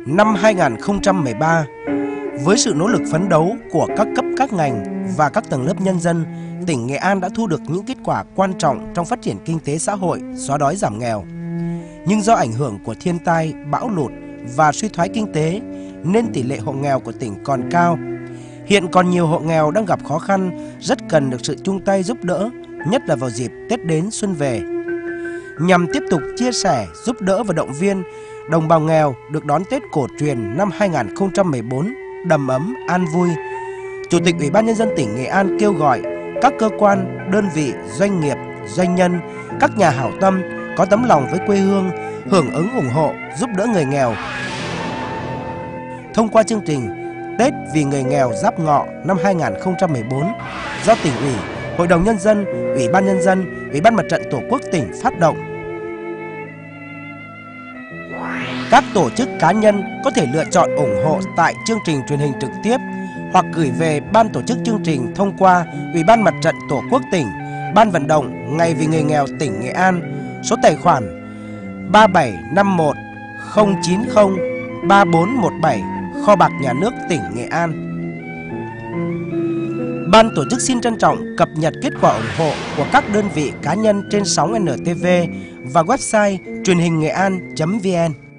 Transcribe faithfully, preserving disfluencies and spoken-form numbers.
Năm hai nghìn không trăm mười ba, với sự nỗ lực phấn đấu của các cấp các ngành và các tầng lớp nhân dân, tỉnh Nghệ An đã thu được những kết quả quan trọng trong phát triển kinh tế xã hội, xóa đói giảm nghèo. Nhưng do ảnh hưởng của thiên tai, bão lụt và suy thoái kinh tế nên tỷ lệ hộ nghèo của tỉnh còn cao. Hiện còn nhiều hộ nghèo đang gặp khó khăn, rất cần được sự chung tay giúp đỡ, nhất là vào dịp Tết đến xuân về. Nhằm tiếp tục chia sẻ, giúp đỡ và động viên đồng bào nghèo được đón Tết cổ truyền năm hai nghìn không trăm mười bốn đầm ấm, an vui, Chủ tịch Ủy ban Nhân dân tỉnh Nghệ An kêu gọi các cơ quan, đơn vị, doanh nghiệp, doanh nhân, các nhà hảo tâm có tấm lòng với quê hương, hưởng ứng ủng hộ, giúp đỡ người nghèo. Thông qua chương trình Tết vì người nghèo Giáp Ngọ năm hai nghìn không trăm mười bốn do tỉnh ủy, Hội đồng Nhân dân, Ủy ban Nhân dân, Ủy ban Mặt trận Tổ quốc tỉnh phát động, các tổ chức cá nhân có thể lựa chọn ủng hộ tại chương trình truyền hình trực tiếp hoặc gửi về ban tổ chức chương trình thông qua Ủy ban Mặt trận Tổ quốc tỉnh, Ban vận động Ngày vì người nghèo tỉnh Nghệ An, số tài khoản ba bảy năm một không chín không ba bốn một bảy, Kho bạc Nhà nước tỉnh Nghệ An. Ban tổ chức xin trân trọng cập nhật kết quả ủng hộ của các đơn vị cá nhân trên sóng en tê vê và website truyền hình nghệ an chấm vn.